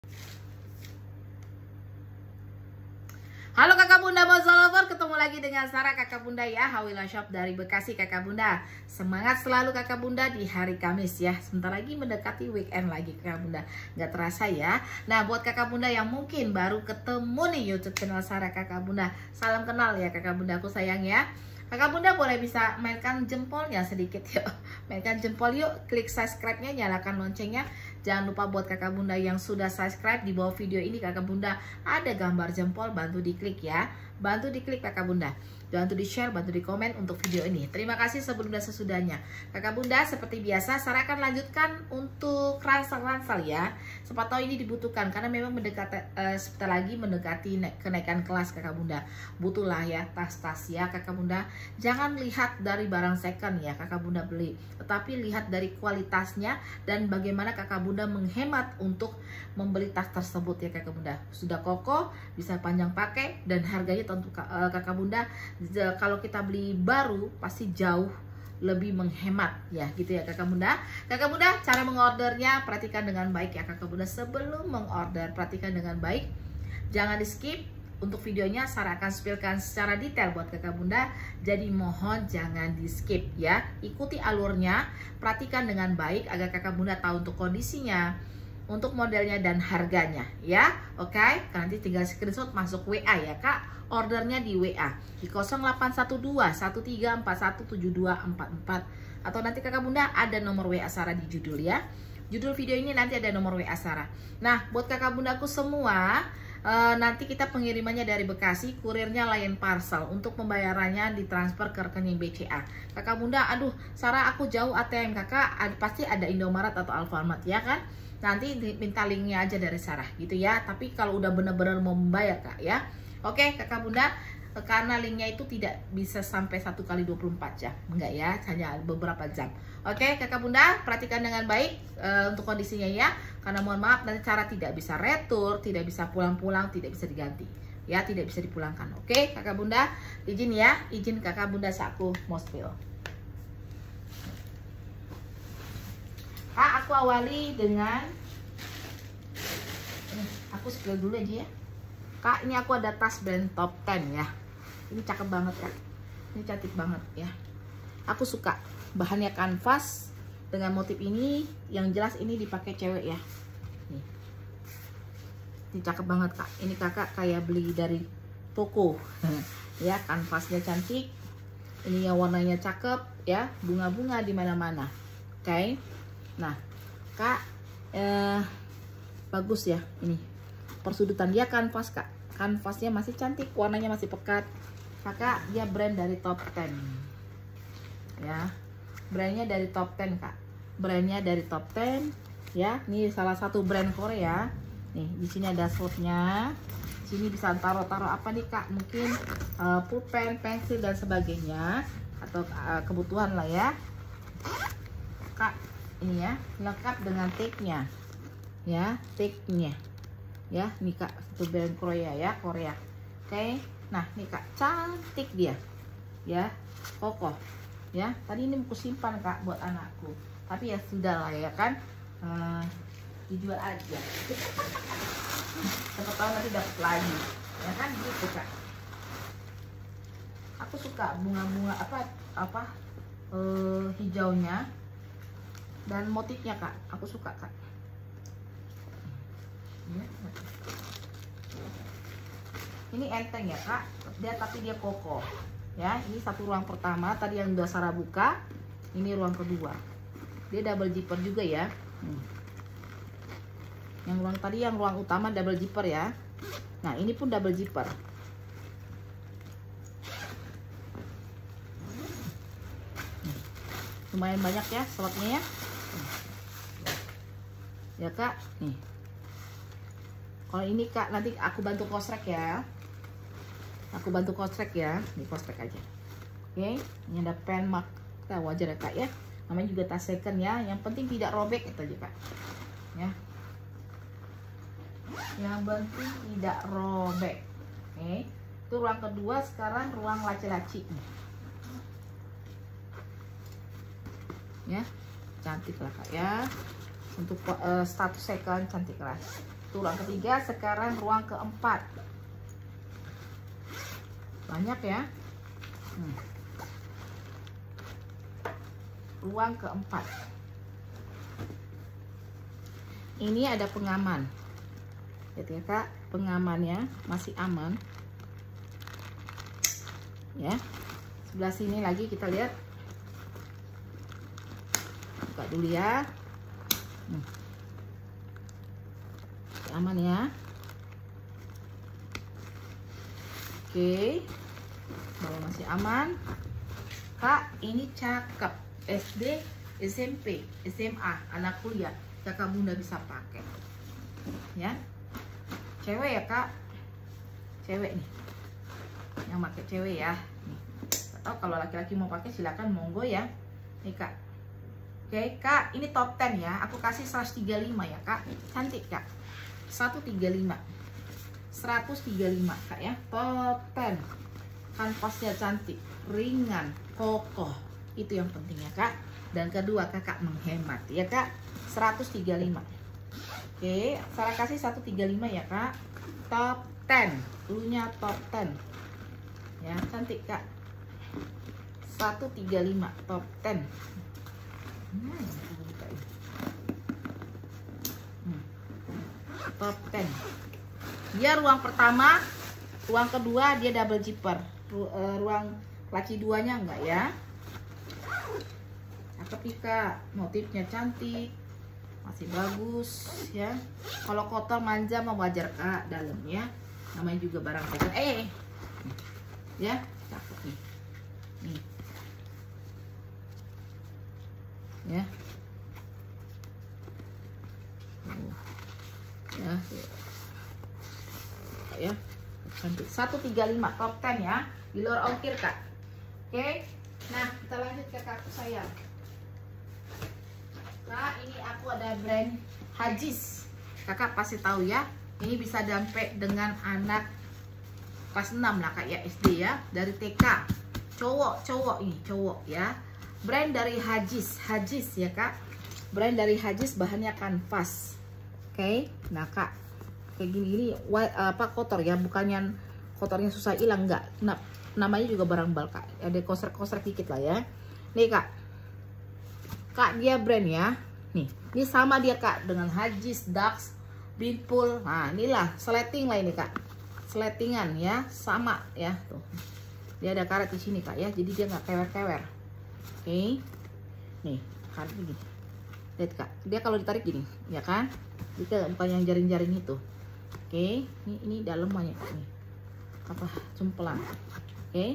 Halo kakak bunda Mozolover, ketemu lagi dengan Sarah kakak bunda ya, Hawila Shop dari Bekasi kakak bunda. Semangat selalu kakak bunda di hari Kamis ya. Sebentar lagi mendekati weekend lagi kakak bunda, nggak terasa ya. Nah buat kakak bunda yang mungkin baru ketemu nih YouTube channel Sarah kakak bunda, salam kenal ya kakak bunda aku sayang ya. Kakak bunda boleh bisa mainkan jempolnya sedikit yuk. Mainkan jempol yuk, klik subscribe-nya, nyalakan loncengnya. Jangan lupa buat kakak bunda yang sudah subscribe, di bawah video ini kakak bunda ada gambar jempol, bantu diklik ya. Bantu diklik kakak bunda, bantu di share, bantu di komen untuk video ini. Terima kasih sebelum dan sesudahnya. Kakak bunda seperti biasa Sarah akan lanjutkan untuk ransel-ransel ya. Siapa tahu ini dibutuhkan karena memang mendekati sebentar lagi mendekati kenaikan kelas kakak bunda. Butuhlah ya tas-tas ya kakak bunda. Jangan lihat dari barang second ya kakak bunda beli, tetapi lihat dari kualitasnya dan bagaimana kakak bunda menghemat untuk membeli tas tersebut ya kakak bunda. Sudah kokoh, bisa panjang pakai, dan harganya tentu kakak bunda kalau kita beli baru pasti jauh lebih menghemat ya gitu ya kakak bunda. Kakak bunda cara mengordernya perhatikan dengan baik ya kakak bunda. Sebelum mengorder perhatikan dengan baik, jangan di skip. Untuk videonya Sarah akan spillkan secara detail buat kakak bunda, jadi mohon jangan di skip ya. Ikuti alurnya, perhatikan dengan baik agar kakak bunda tahu untuk kondisinya, untuk modelnya dan harganya ya. Oke, nanti tinggal screenshot masuk WA ya kak. Ordernya di WA di 0812 1341 7244, atau nanti kakak bunda ada nomor WA Sarah di judul ya. Judul video ini nanti ada nomor WA Sarah. Nah buat kakak bundaku semua, nanti kita pengirimannya dari Bekasi, kurirnya Lion Parcel. Untuk pembayarannya ditransfer ke rekening BCA. Kakak bunda, aduh Sarah aku jauh ATM kakak, pasti ada Indomaret atau Alfamart ya kan. Nanti minta linknya aja dari Sarah gitu ya. Tapi kalau udah bener-bener mau membayar kak ya. Oke kakak bunda, karena linknya itu tidak bisa sampai 1 kali 24 jam, enggak ya, hanya beberapa jam. Oke kakak bunda perhatikan dengan baik untuk kondisinya ya, karena mohon maaf nanti cara tidak bisa retur, tidak bisa pulang-pulang, tidak bisa diganti ya, tidak bisa dipulangkan. Oke kakak bunda, izin ya, izin kakak bunda saku mau spill. Kak aku awali dengan aku spill dulu aja ya kak. Ini aku ada tas brand Top 10 ya. Ini cakep banget kak, ini cantik banget ya. Aku suka bahannya kanvas dengan motif ini, yang jelas ini dipakai cewek ya. Nih. Ini cakep banget kak. Ini kakak kayak beli dari toko ya. Kanvasnya cantik, ini yang warnanya cakep ya, bunga-bunga di mana-mana. Oke. Nah kak bagus ya, ini persudutan dia kanvas kak. Kanvasnya masih cantik, warnanya masih pekat kakak. Dia brand dari Top 10 ya, brandnya dari Top 10 kak, brandnya dari Top 10 ya. Ini salah satu brand Korea nih. Di sini ada slotnya, sini bisa taruh apa nih kak, mungkin pulpen, pensil dan sebagainya, atau kebutuhan lah ya kak. Ini ya lengkap dengan tag-nya ya, tag-nya ya. Nih kak, itu brand Korea ya, Korea. Oke. Nah nih kak, cantik dia ya, kokoh ya. Tadi ini aku simpan kak buat anakku, tapi ya sudah lah ya kan, dijual aja. Siapa tahu nanti dapat lagi ya kan gitu kak. Aku suka bunga-bunga apa hijaunya dan motifnya kak, aku suka kak. Ini enteng ya kak, dia tapi dia kokoh ya. Ini satu ruang pertama tadi yang udah Sarah buka, ini ruang kedua. Dia double zipper juga ya. Yang ruang tadi, yang ruang utama double zipper ya. Nah ini pun double zipper. Lumayan banyak ya slotnya ya. Ya kak, nih. Kalau ini kak nanti aku bantu kosrek ya. Aku bantu kosrek ya, di kosrek aja. Oke, ini ada pen mark, kita wajar ya kak ya. Namanya juga tas second ya. Yang penting tidak robek itu aja kak. Ya. Yang penting tidak robek. Oke, itu ruang kedua. Sekarang ruang laci-laci. Ya, cantik lah kak ya. Untuk status second cantik lah. Tuh ruang ketiga, sekarang ruang keempat. Banyak ya. Ruang keempat. Ini ada pengaman. Lihat ya Kak, pengamannya masih aman. Ya. Sebelah sini lagi kita lihat. Buka dulu ya. Aman ya. Oke. Bawah masih aman. Kak, ini cakep. SD, SMP, SMA, anak kuliah, kakak bunda bisa pakai. Ya. Cewek ya Kak. Cewek nih. Yang pakai cewek ya. Nih. Atau kalau laki-laki mau pakai silakan monggo ya. Nih Kak. Oke Kak, ini top 10 ya. Aku kasih 135 ya Kak. Cantik Kak. 135. 135 Kak ya. Top 10. Kanvasnya cantik, ringan, kokoh. Itu yang penting ya Kak. Dan kedua Kakak menghemat ya Kak. 135. Oke, Sarah kasih 135 ya Kak. Top 10. Dulunya top 10. Ya, cantik Kak. 135 top 10. Top 10. Dia ruang pertama, ruang kedua dia double zipper. Ruang laci duanya enggak ya. Cakep nih Kak, motifnya cantik, masih bagus ya. Kalau kotor manja mah wajar Kak, dalamnya namanya juga barang fashion. Ya, cakep nih. Nih. Ya. Ya. Ya. Cantik. 135 top 10 ya. Di luar ongkir Kak. Oke. Nah, kita lanjut ke kakak saya. Kak, ini aku ada brand Hagis. Kakak pasti tahu ya. Ini bisa sampai dengan anak kelas 6 lah Kak ya, SD ya. Dari TK. Cowok ini, cowok ya. Brand dari Hagis ya Kak. Brand dari Hagis, bahannya kanvas. Oke. Nah Kak, kayak gini apa kotor ya, bukannya kotornya susah hilang enggak. Nah, namanya juga barang bal Kak. Ada koser-koser dikit lah ya. Nih Kak. Kak, dia brand ya. Nih, ini sama dia Kak dengan Hagis, Dax, Binpool. Nah, inilah sleting lah ini Kak. Sletingan ya, sama ya tuh. Dia ada karet di sini Kak ya. Jadi dia nggak kewer-kewer. Oke. Nih, karet begini. Lihat Kak, dia kalau ditarik gini, ya kan? Itu bukan yang jaring-jaring itu. Oke, ini dalamnya Kak nih. Apa? Cempelan. Oke.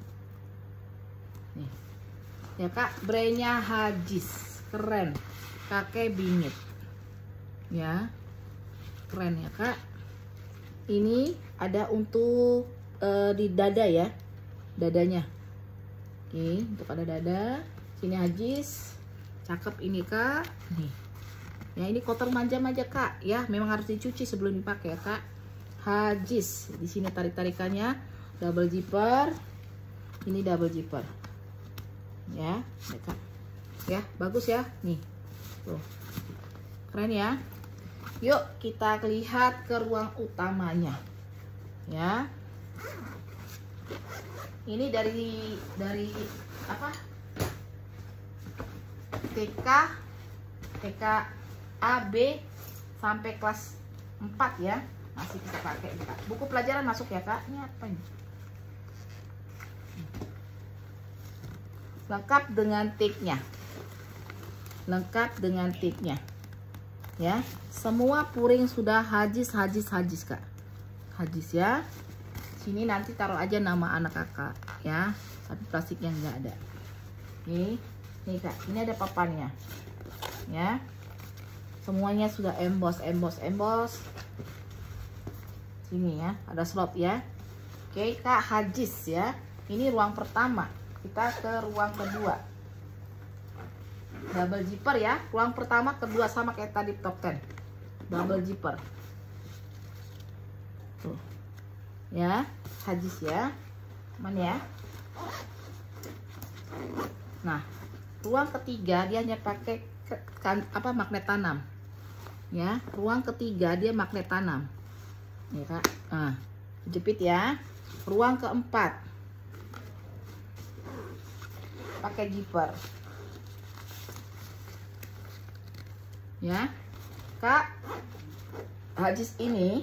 Nih. Ya Kak, brandnya Hagis, keren, kakek bingit, ya, keren ya Kak. Ini ada untuk di dada ya, dadanya. Oke, untuk ada dada, sini Hagis, cakep ini Kak. Nih, ya ini kotor manja-manja Kak, ya, memang harus dicuci sebelum dipakai ya Kak. Hagis, di sini tarik-tarikannya, double zipper, ini double zipper. Ya, Kak. Ya, bagus ya. Nih. Tuh. Keren ya. Yuk, kita lihat ke ruang utamanya. Ya. Ini dari apa? TK A, B sampai kelas 4 ya. Masih bisa pakai Kak. Buku pelajaran masuk ya Kak. Ini apa ini? Lengkap dengan tiknya. Lengkap dengan tiknya. Ya, semua puring sudah Hagis Kak. Hagis ya. Sini nanti taruh aja nama anak Kakak ya. Tapi plastiknya nggak ada. Oke. Nih Kak, ini ada papannya. Ya. Semuanya sudah emboss. Sini ya, ada slot ya. Oke, Kak, Hagis ya. Ini ruang pertama. Kita ke ruang kedua. Double zipper ya. Ruang pertama, kedua sama kayak tadi top 10. Double zipper. Tuh. Ya, Hagis ya. Mana ya? Nah, ruang ketiga dia hanya pakai magnet tanam. Ya, ruang ketiga dia magnet tanam. Nih Kak, nah, jepit ya. Ruang keempat pakai zipper. Ya, Kak, hajis ini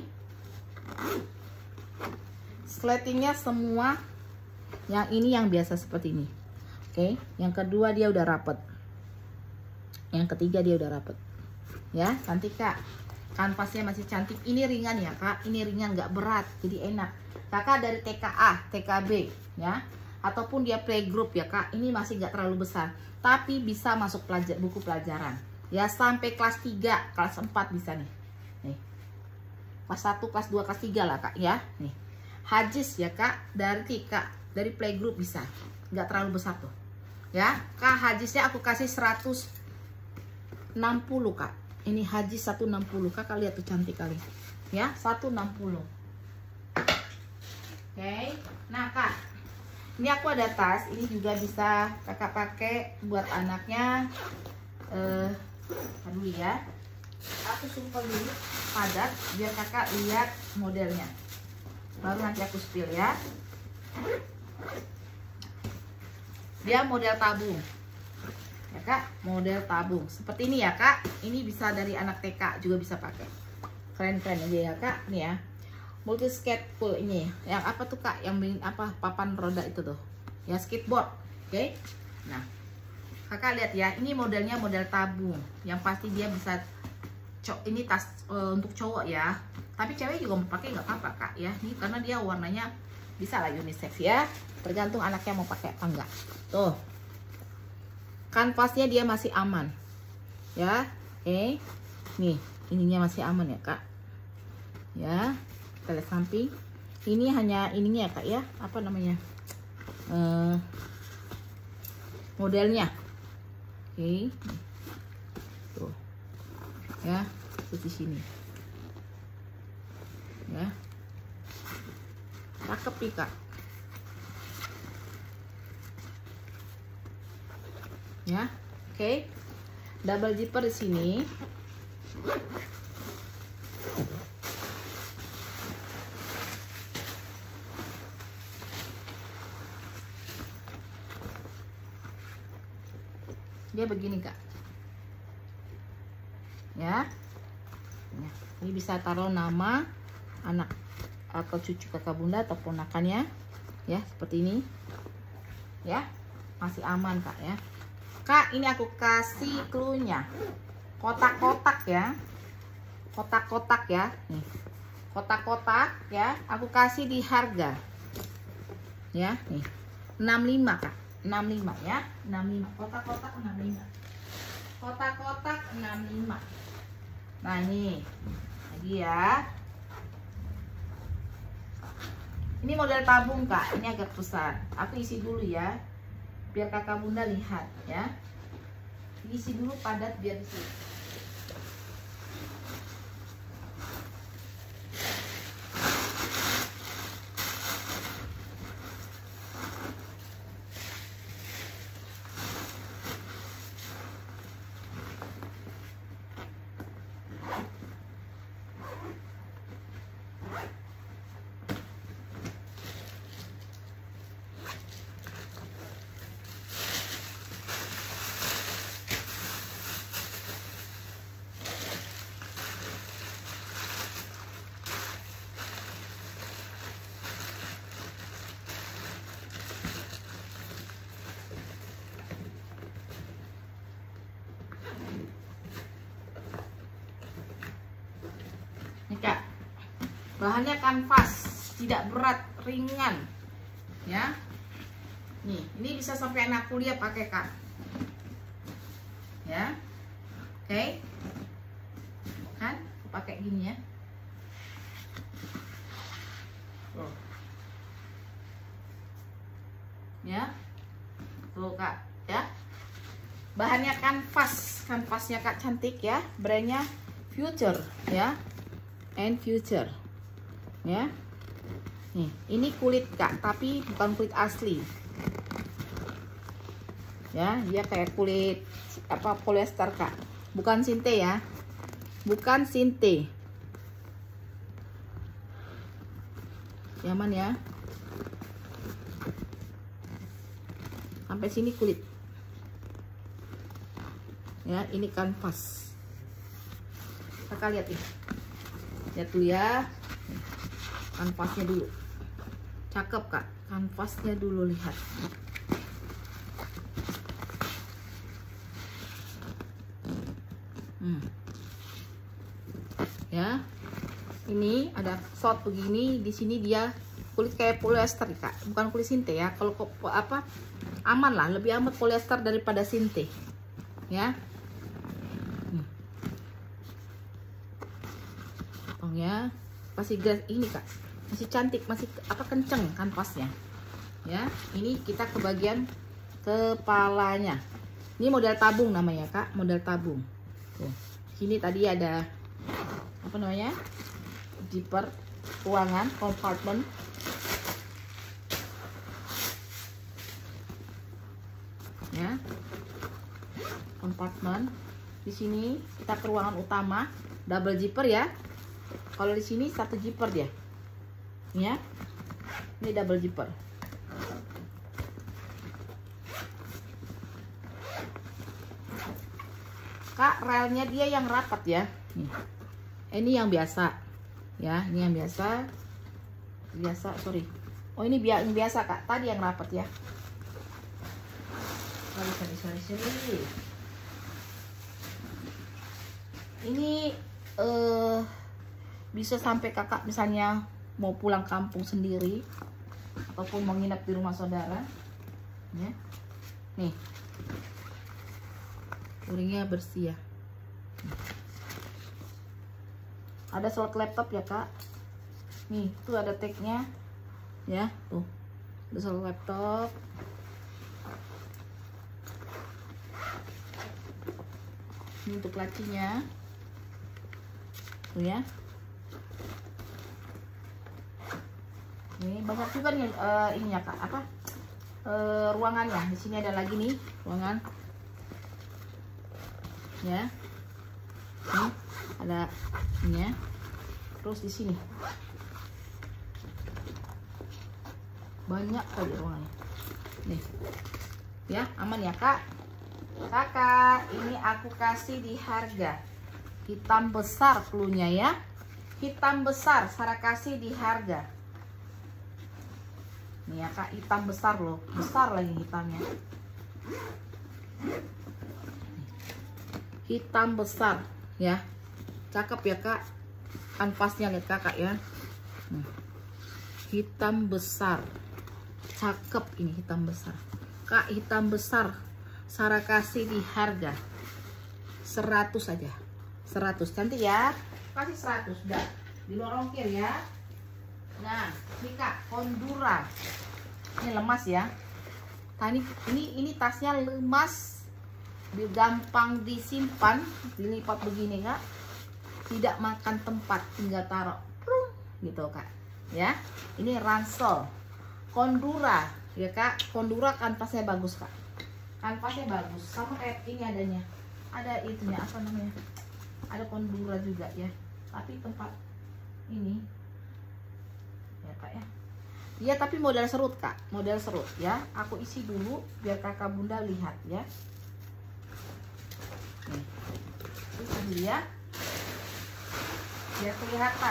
sletingnya semua yang ini yang biasa seperti ini. Oke, yang kedua dia udah rapet. Yang ketiga dia udah rapet. Ya, cantik Kak. Kanvasnya masih cantik. Ini ringan ya Kak. Ini ringan, nggak berat, jadi enak. Kakak dari TKA, TKB ya, ataupun dia playgroup ya Kak. Ini masih nggak terlalu besar, tapi bisa masuk buku pelajaran. Ya, sampai kelas 3, kelas 4 bisa nih. Nih. Kelas 1, kelas 2, kelas 3 lah Kak ya. Nih. Hajis ya Kak, dari playgroup bisa. Nggak terlalu besar tuh. Ya, Kak, hajisnya aku kasih 160 Kak. Ini hajis 160. Kakak lihat tuh cantik kali. Ya, 160. Oke. Nah, Kak. Ini aku ada tas. Ini juga bisa Kakak pakai buat anaknya. Aduh ya. Aku sumpah dulu padat biar Kakak lihat modelnya. Baru nanti aku spill ya. Dia model tabung. Ya Kak, model tabung seperti ini ya Kak. Ini bisa dari anak TK juga bisa pakai. Keren-keren aja ya Kak. Nih ya, multi skateboard ini. Yang apa tuh Kak? Yang apa, papan roda itu tuh ya, skateboard. Oke. Nah, Kakak lihat ya, ini modelnya model tabung. Yang pasti dia bisa ini tas untuk cowok ya, tapi cewek juga mau pakai nggak apa-apa Kak ya. Ini karena dia warnanya bisa lah unisex ya, tergantung anaknya mau pakai apa enggak. Tuh, kanvasnya dia masih aman ya. Oke, nih ininya masih aman ya Kak ya. Kita lihat samping, ini hanya ininya ya Kak ya, apa namanya, modelnya. Oke, tuh ya, di sini ya, cakep nih Kak ya. Oke, double zipper di sini. Dia begini Kak ya. Ini bisa taruh nama anak atau cucu Kakak Bunda atau ponakannya ya, seperti ini ya. Masih aman Kak ya. Kak, ini aku kasih clue-nya. Kotak-kotak ya. Kotak-kotak ya. Nih. Kotak-kotak ya. Aku kasih di harga. Ya, nih. 65 Kak. 65 ya. 65. Kotak-kotak 65. Kotak-kotak 65. Nah, ini. Lagi ya. Ini model tabung Kak. Ini agak besar. Aku isi dulu ya, biar Kakak Bunda lihat ya. Isi dulu padat biar di sini. Nih Kak, bahannya kanvas, tidak berat, ringan ya. Nih, ini bisa sampai anak kuliah pakai Kak ya. Oke, kan aku pakai gini ya. Tuh ya, tuh Kak ya. Bahannya kanvas, kanvasnya Kak cantik ya. Brandnya Future ya, and Future ya. Nih, ini kulit Kak, tapi bukan kulit asli ya. Dia kayak kulit apa, polyester Kak, bukan sinte ya. bukan sinte. Nyaman ya. Sampai sini kulit. Ya, ini kanvas. Kakak lihat nih. Lihat dulu ya. Kanvasnya dulu. Cakep Kak. Kanvasnya dulu lihat. Ya. Ini ada shot begini, di sini dia kulit kayak polyester Kak, bukan kulit sinte ya. Kalau apa aman lah, lebih aman polyester daripada sinte. Ya. Oh ya, masih ini Kak, masih cantik, masih apa kenceng kanvasnya. Ya, ini kita ke bagian kepalanya. Ini model tabung namanya Kak, model tabung. Tuh, sini tadi ada apa namanya? Zipper, ruangan, compartment. Ya, compartment. Di sini kita ke ruangan utama, double zipper ya. Kalau di sini satu zipper dia, ya. Ini double zipper. Kak, relnya dia yang rapat ya. Nih. Ini yang biasa, ya. Ini yang biasa. Sorry. Oh ini yang biasa Kak. Tadi yang rapat ya. Sorry. Ini bisa sampai Kakak misalnya mau pulang kampung sendiri ataupun mau nginep di rumah saudara, ya. Nih, uringnya bersih ya. Ada slot laptop ya Kak. Nih, tuh ada tagnya, ya. Tuh, ada slot laptop. Ini untuk lacinya, tuh ya. Ini banyak juga nih ininya Kak, apa ruangannya. Di sini ada lagi nih ruangan, ya. Nih ada ini ya. Terus di sini banyak kali ruangannya. Nih, ya aman ya Kak. Kakak, ini aku kasih di harga hitam besar cluenya ya. Hitam besar, Sarah kasih di harga. Nih ya Kak, hitam besar loh, besar lagi hitamnya. Hitam besar ya, cakep ya Kak. Kanvasnya lihat Kakak ya. Hitam besar, cakep ini hitam besar. Kak, hitam besar, Sarah kasih di harga 100 aja. 100, cantik ya. Kasih 100, udah di luar ongkir ya. Nah, ini Kak, Kondura. Ini lemas ya. Tadi ini tasnya lemas, gampang disimpan, dilipat begini Kak. Tidak makan tempat, tinggal taruh gitu Kak. Ya. Ini ransel. Kondura, ya Kak. Kondura kanvasnya bagus Kak. Kanvasnya bagus, sama kayak ini adanya. Ada itunya apa namanya? Ada Kondura juga ya. Tapi tempat ini ya Kak ya. Iya tapi model serut Kak, model serut ya. Aku isi dulu biar Kakak Bunda lihat ya. Nih, isi dulu ya, biar kelihatan.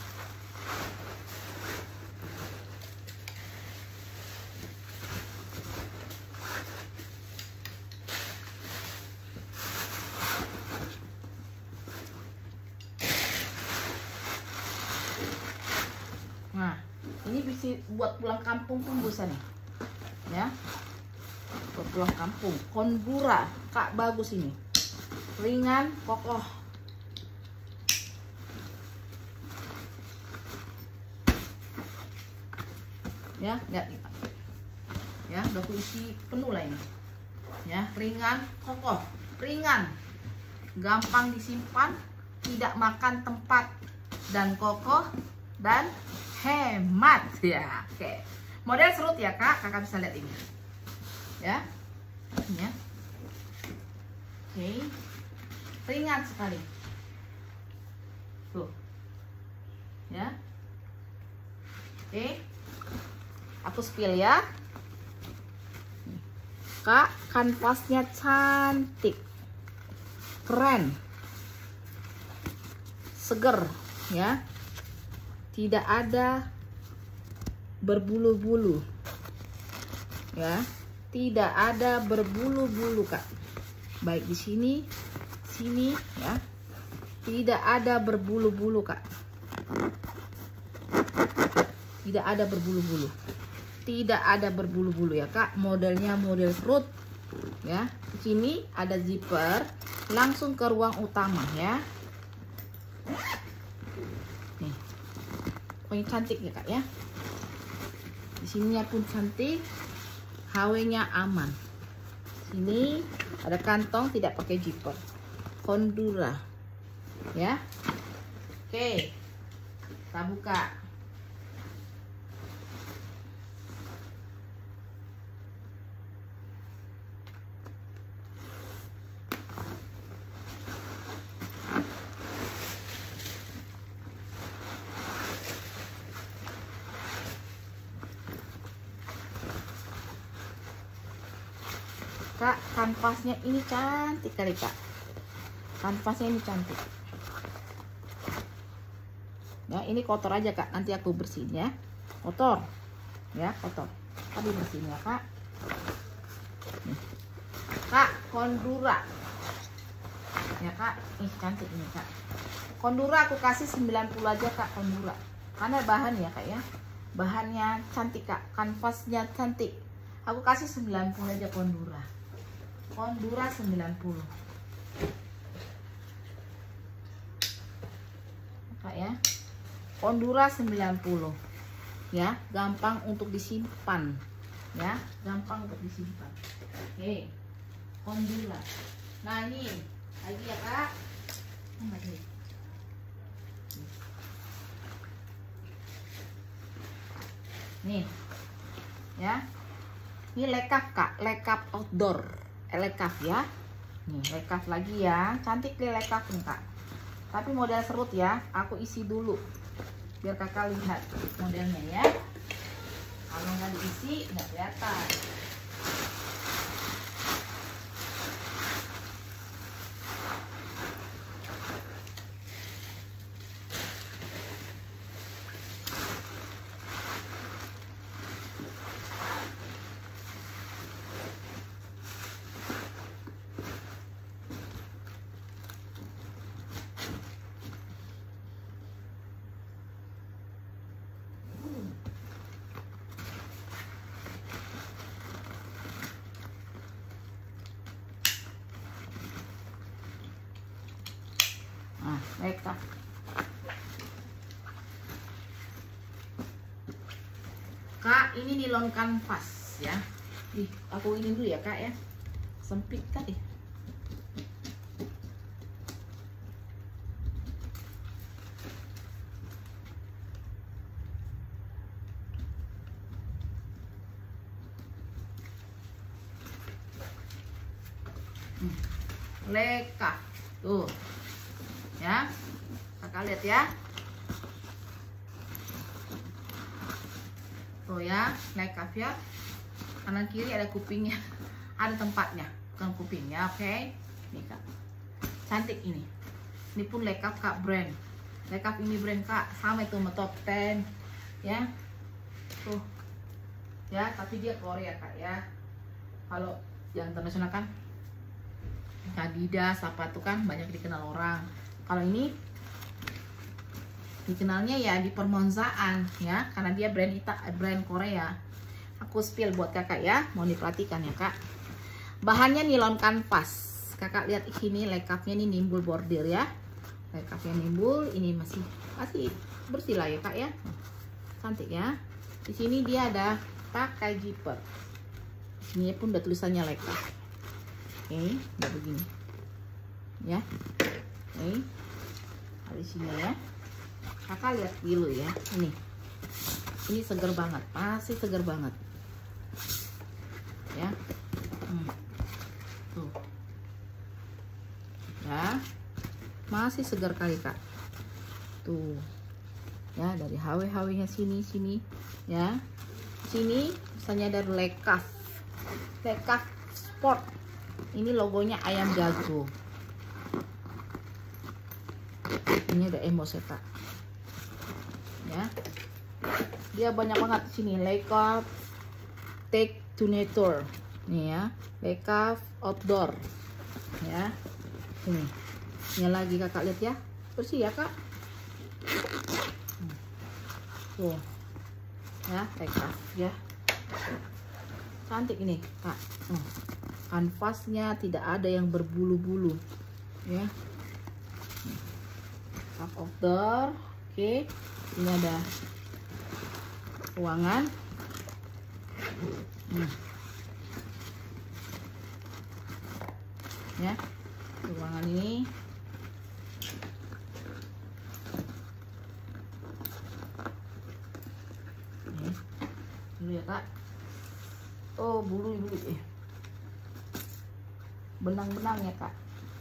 Nah, ini bisa buat pulang kampung pun bisa nih, ya. Buat pulang kampung. Kondura, Kak, bagus ini. Ringan, kokoh. Ya, lihat nih Pak. Ya, udah aku isi penuh lah ini. Ya, ringan, kokoh, ringan, gampang disimpan, tidak makan tempat, dan kokoh dan hemat ya. Oke, model serut ya Kak. Kakak bisa lihat ini ya, ini ya. Oke, ringan sekali tuh ya. Oke, aku spill ya. Kak, kanvasnya cantik, keren, seger ya, tidak ada berbulu-bulu ya, tidak ada berbulu-bulu Kak, baik di sini ya, tidak ada berbulu-bulu Kak, tidak ada berbulu-bulu, tidak ada berbulu-bulu ya Kak. Modelnya model fruit ya. Di sini ada zipper langsung ke ruang utama ya. Nih, pokoknya cantik ya Kak ya. Di sininya pun cantik, HW-nya aman. Sini ada kantong, tidak pakai zipper. Kondura ya. Oke, kita buka. Kak, kanvasnya ini cantik kali Kak. Kanvasnya ini cantik. Ya, ini kotor aja Kak. Nanti aku bersihin ya. Kotor. Ya, kotor. Tadi bersihin ya Kak. Nih. Kak, kondura. Ya Kak, ih cantik ini Kak. Kondura aku kasih 90 aja Kak, kondura. Karena bahan ya Kak ya. Bahannya cantik Kak. Kanvasnya cantik. Aku kasih 90 aja kondura. Kondura 90 Kak ya. Kondura 90 ya, gampang untuk disimpan ya, gampang untuk disimpan. Oke, kondura. Nah ini lagi ya Kak. Nih ya, ini lekap Kak, lekap outdoor, lekap ya. Nih lekap lagi ya, cantik nih lekap nih Kak. Tapi model serut ya, aku isi dulu biar Kakak lihat modelnya ya. Kalau nggak diisi nggak kelihatan. Nah, lekap. Kak, ini nilon kanvas ya. Ih, aku ini dulu ya Kak ya. Sempit kali. Lekap tuh ya, Kakak lihat ya, tuh ya, lekap ya, kanan kiri ada kupingnya, ada tempatnya, bukan kupingnya. Oke, nih Kak, cantik ini pun lekap Kak, brand lekap ini brand Kak, sama itu sama top 10 ya, tuh ya, tapi dia Korea Kak ya. Kalau yang internasional kan Adidas apa tuh kan banyak dikenal orang. Kalau ini dikenalnya ya di permonzaan ya, karena dia brand Korea. Aku spill buat Kakak ya, mau diperhatikan ya Kak. Bahannya nilon kanvas. Kakak lihat di sini lekapnya ini nimbul bordir ya. Lekapnya nimbul, ini masih bersih lah ya Kak ya. Cantik ya. Di sini dia ada pakai zipper. Ini pun udah tulisannya lekap. Oke, udah begini ya. Oke, di sini ya, Kakak lihat dulu ya. Ini seger banget, masih seger banget ya. Tuh ya, masih segar kali Kak. Tuh. Ya, dari HW-HW-nya sini ya. Sini misalnya dari Lekaf Sport. Ini logonya ayam jago. Ini ada Emoseta. Ya. Dia banyak banget di sini. Lekaf Take to Nature. Nih ya, Lekaf Outdoor. Ya. Ini lagi kakak lihat ya. Bersih ya kak. Tuh. Ya, Lekaf ya. Cantik ini kak. Kanvasnya tidak ada yang berbulu-bulu ya. Cup outdoor. Oke, ini ada ruangan. Ya, ruangan ini dulu ya kak. Oh, bulu ya. Benang-benang ya kak.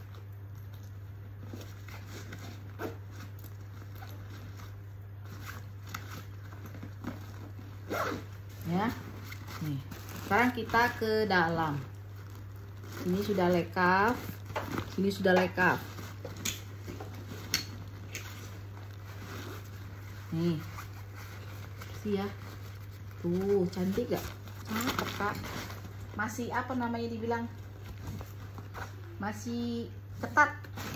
Ya, nih sekarang kita ke dalam. Ini sudah Lekaf, sini sudah Lekaf. Nih, sih ya. Tuh, cantik gak? Cakep kak. Masih apa namanya dibilang? Masih ketat.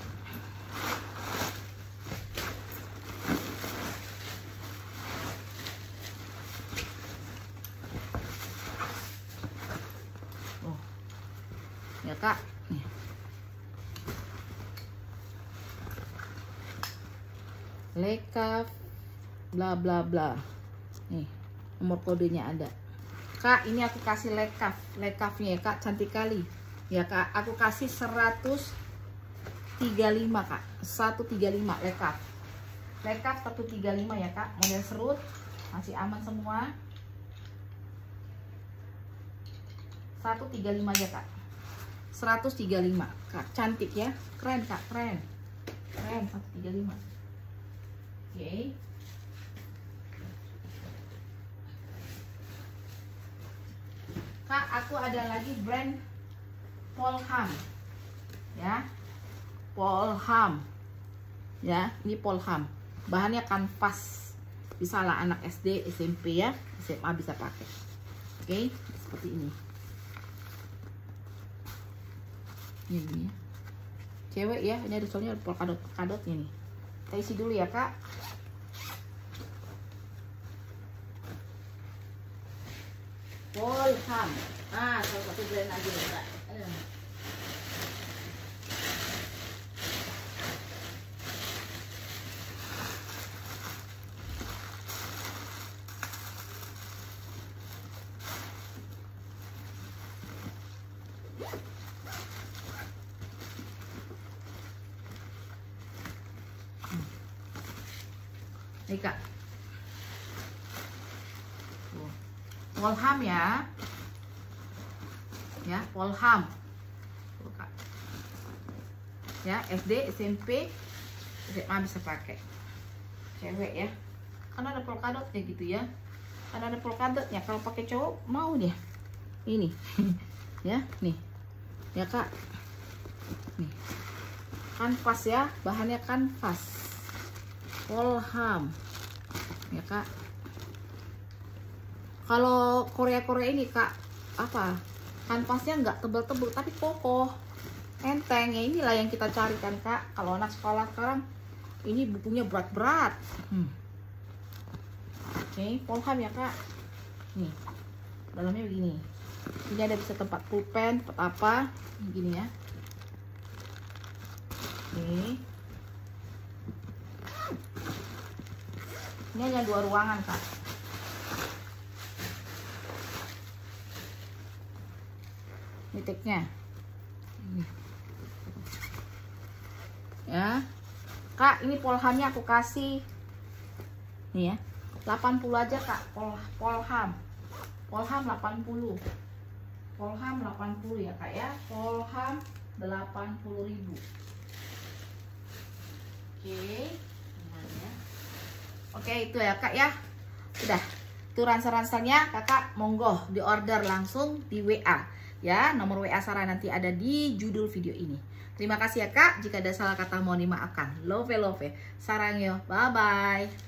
Oh, ya kak. Nih. Lekaf bla bla bla. Nih, nomor kodenya ada. Kak, ini aku kasih lekafnya ya kak, cantik kali. Ya kak, aku kasih 135 kak, 135 lekaf 135 ya kak, model serut, masih aman semua. 135 aja kak, 135 kak, cantik ya, keren kak, keren 135. Oke. Kak, aku ada lagi brand Polham ya, Polham ya, ini Polham, bahannya kanvas, bisa lah anak SD, SMP ya, SMA bisa pakai. Oke, seperti ini. Ini ya, cewek ya, ini ada soalnya polkadotnya nih. Kita isi dulu ya kak. Polham, salah satu brand aja ya kak. Nih kak, Polham ya, Polham, ya, SD, SMP, SMA bisa pakai, cewek ya, karena ada polkadotnya gitu ya, karena ada polkadotnya, kalau pakai cowok mau dia, ini, ya, nih, ya kak, nih, kanvas ya, bahannya kanvas, Polham, ya kak. Kalau Korea ini kak, apa, kanvasnya nggak tebel-tebel tapi kokoh, enteng ya, inilah yang kita carikan kak. Kalau anak sekolah sekarang ini bukunya berat-berat. Oke, Polham ya kak. Nih, dalamnya begini. Ini ada bisa tempat pulpen, tempat apa, gini ya. Oke. Ini hanya 2 ruangan kak. Titiknya ya kak, ini Polhamnya aku kasih nih ya 80 aja kak. Polham 80, Polham 80 ya kak ya, Polham 80.000. Oke, ya. Oke, itu ya Kak ya. Udah. Itu ransel-ranselnya Kakak monggo di order langsung di WA ya. Nomor WA Sarah nanti ada di judul video ini. Terima kasih ya Kak. Jika ada salah kata mohon dimaafkan. Love. Sarangyo. Bye bye.